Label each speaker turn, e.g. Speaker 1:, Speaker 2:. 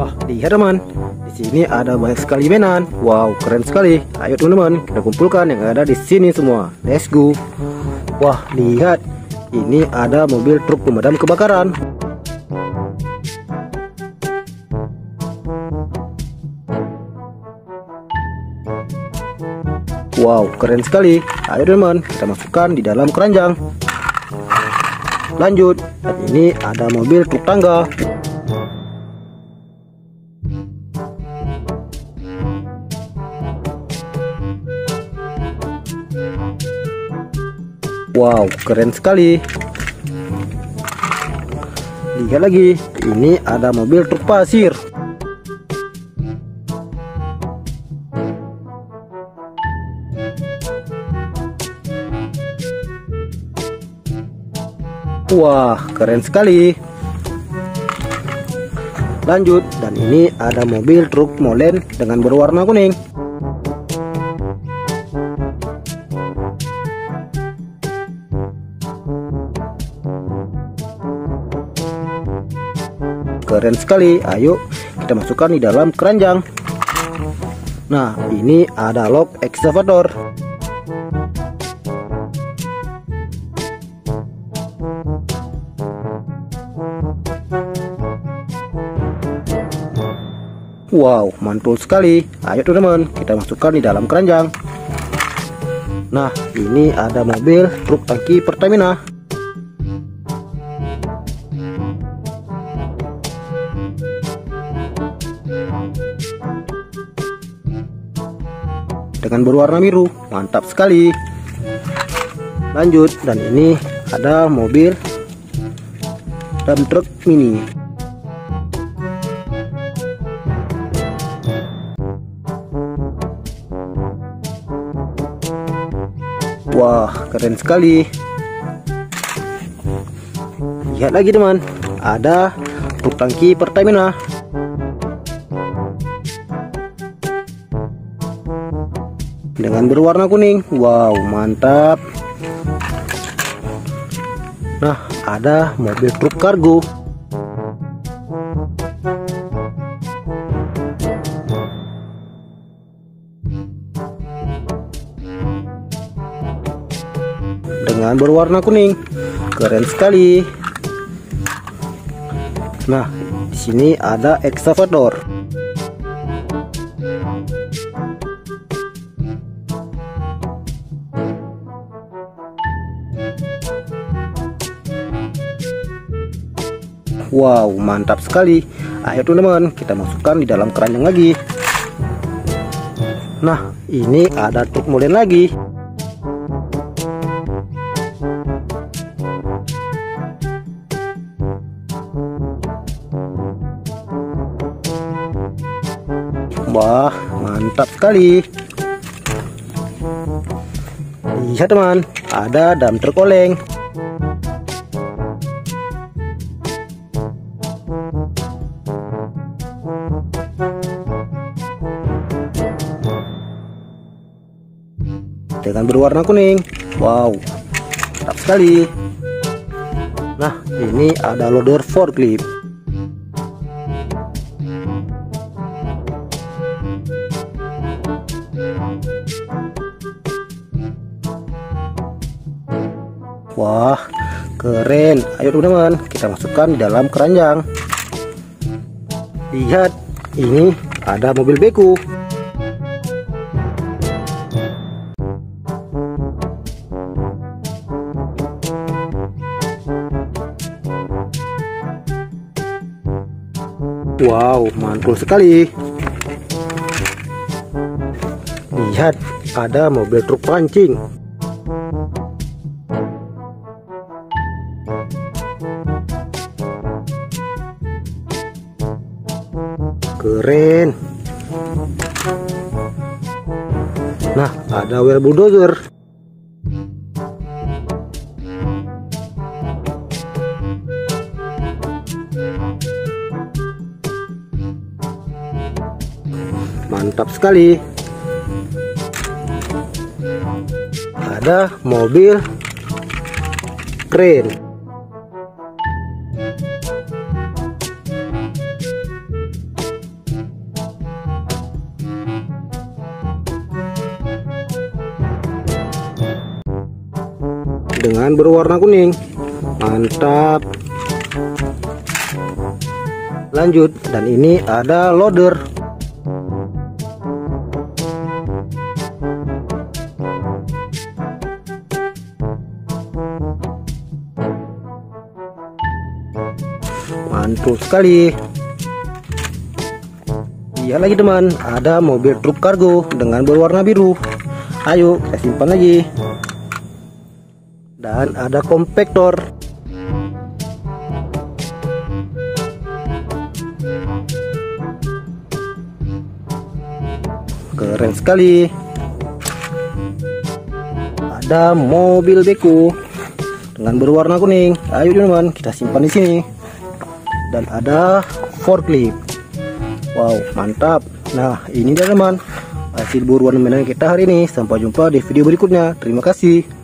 Speaker 1: Wah, lihat teman, di sini ada banyak sekali mainan. Wow, keren sekali. Ayo teman-teman, kita kumpulkan yang ada di sini semua. Let's go. Wah, lihat, ini ada mobil truk pemadam kebakaran. Wow, keren sekali. Ayo teman, kita masukkan di dalam keranjang. Lanjut, dan ini ada mobil truk tangga. Wow, keren sekali. Lihat lagi, ini ada mobil truk pasir. Wah, keren sekali. Lanjut, dan ini ada mobil truk molen dengan berwarna kuning. Keren sekali. Ayo kita masukkan di dalam keranjang. Nah, ini ada lock excavator. Wow, mantul sekali. Ayo teman-teman, kita masukkan di dalam keranjang. Nah, ini ada mobil truk tangki Pertamina. Dengan berwarna biru, mantap sekali. Lanjut, dan ini ada mobil dump truck mini. Wah, keren sekali. Lihat lagi teman, ada truk tangki Pertamina. Dengan berwarna kuning. Wow, mantap. Nah, ada mobil truk kargo. Dengan berwarna kuning. Keren sekali. Nah, di sini ada excavator. Wow, mantap sekali. Ayo teman-teman, kita masukkan di dalam keranjang lagi. Nah, ini ada truk molen lagi. Wah, mantap sekali. Lihat teman, ada dump truk oleng. Dengan berwarna kuning. Wow, mantap sekali. Nah, ini ada loader forklift. Wah, keren. Ayo teman-teman, kita masukkan di dalam keranjang. Lihat, ini ada mobil beko. Wow, mantul sekali. Lihat, ada mobil truk pancing. Keren. Nah, ada well bulldozer. Mantap sekali. Ada mobil keren. dengan berwarna kuning. Mantap. Lanjut, dan ini ada loader. Mantul sekali. Lihat lagi teman, ada mobil truk kargo dengan berwarna biru. Ayo kita simpan lagi. Dan ada kompaktor. Keren sekali. Ada mobil beko dengan berwarna kuning. Ayo teman, kita simpan di sini. Dan ada forklift. Wow, mantap. Nah, ini dia teman, hasil buruan mainan kita hari ini. Sampai jumpa di video berikutnya. Terima kasih.